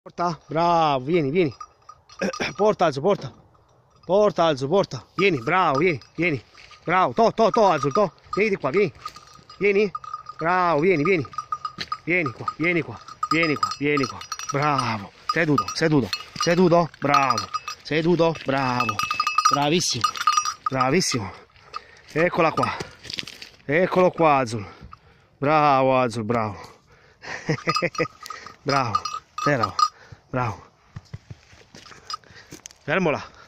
Porta, bravo, vieni, vieni. Porta Azul, porta. Porta Azul, porta. Vieni, bravo, vieni, vieni. Bravo, to Azul, to. Vieni di qua, vieni. Vieni. Bravo, vieni, vieni. Vieni qua, vieni qua, vieni qua, vieni qua. Bravo. Seduto, seduto, seduto. Bravo. Seduto, bravo. Bravissimo. Bravissimo. Eccola qua. Eccolo qua Azul. Bravo Azul, bravo. Bravo. Bravo. Bravo. Fermola.